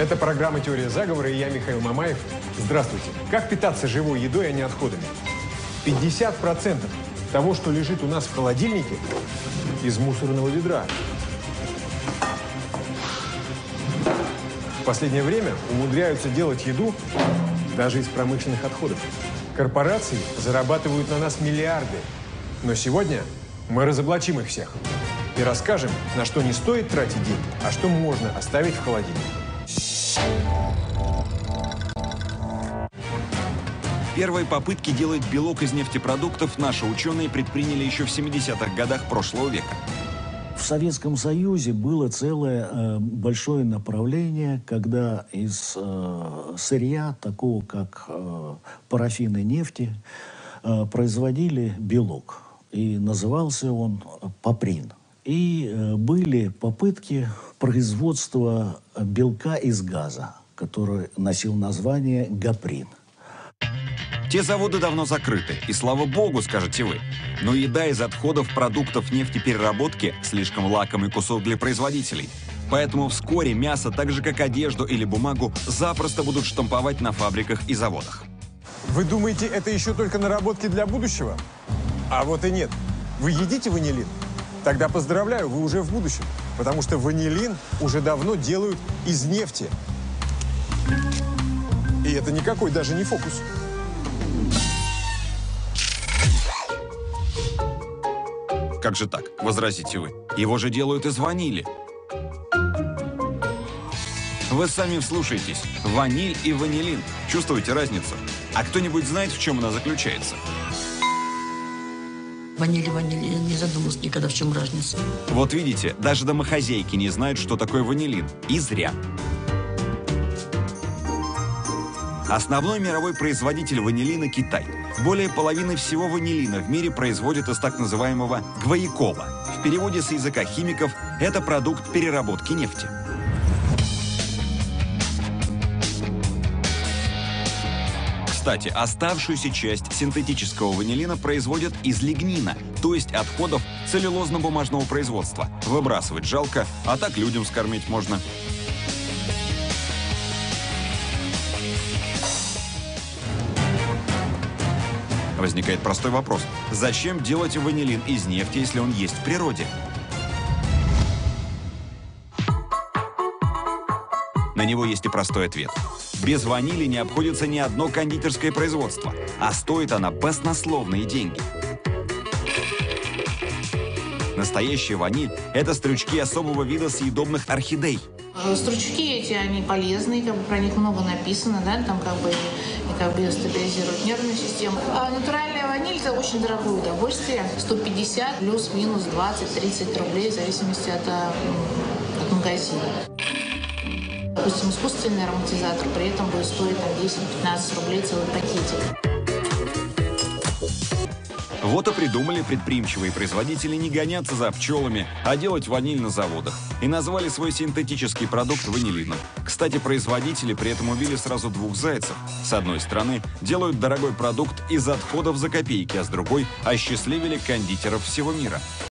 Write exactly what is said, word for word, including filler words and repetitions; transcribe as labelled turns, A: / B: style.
A: Это программа «Теория заговора» и я, Михаил Мамаев. Здравствуйте. Как питаться живой едой, а не отходами? пятьдесят процентов того, что лежит у нас в холодильнике, из мусорного ведра. В последнее время умудряются делать еду даже из промышленных отходов. Корпорации зарабатывают на нас миллиарды. Но сегодня мы разоблачим их всех и расскажем, на что не стоит тратить деньги, а что можно оставить в холодильнике.
B: Первые попытки делать белок из нефтепродуктов наши ученые предприняли еще в семидесятых годах прошлого века.
C: В Советском Союзе было целое э, большое направление, когда из э, сырья, такого как э, парафин и нефти, э, производили белок. И назывался он паприн. И э, были попытки производства белка из газа, который носил название гаприн.
B: Те заводы давно закрыты, и слава богу, скажете вы. Но еда из отходов продуктов нефтепереработки – слишком лакомый кусок для производителей. Поэтому вскоре мясо, так же как одежду или бумагу, запросто будут штамповать на фабриках и заводах.
A: Вы думаете, это еще только наработки для будущего? А вот и нет. Вы едите ванилин? Тогда поздравляю, вы уже в будущем. Потому что ванилин уже давно делают из нефти. И это никакой даже не фокус.
B: Как же так, возразите вы? Его же делают из ванили. Вы сами вслушайтесь. Ваниль и ванилин. Чувствуете разницу? А кто-нибудь знает, в чем она заключается?
D: Ваниль и ваниль. Я не задумывалась никогда, в чем разница.
B: Вот видите, даже домохозяйки не знают, что такое ванилин. И зря. Основной мировой производитель ванилина – Китай. Более половины всего ванилина в мире производят из так называемого гвоякола. В переводе с языка химиков – это продукт переработки нефти. Кстати, оставшуюся часть синтетического ванилина производят из лигнина, то есть отходов целлюлозно-бумажного производства. Выбрасывать жалко, а так людям скормить можно. Возникает простой вопрос. Зачем делать ванилин из нефти, если он есть в природе? На него есть и простой ответ. Без ванили не обходится ни одно кондитерское производство, а стоит она баснословные деньги. Настоящая ваниль – это стручки особого вида съедобных орхидей.
E: Стручки эти, они полезные, как бы про них много написано, да, там как бы и как бы стабилизируют нервную систему. А натуральная ваниль – это очень дорогое удовольствие. сто пятьдесят плюс-минус двадцать-тридцать рублей в зависимости от, от магазина. Допустим, искусственный ароматизатор при этом будет стоить десять-пятнадцать рублей целый пакетик.
B: Вот и придумали предприимчивые производители не гоняться за пчелами, а делать ваниль на заводах. И назвали свой синтетический продукт ванилином. Кстати, производители при этом убили сразу двух зайцев. С одной стороны, делают дорогой продукт из отходов за копейки, а с другой – осчастливили кондитеров всего мира.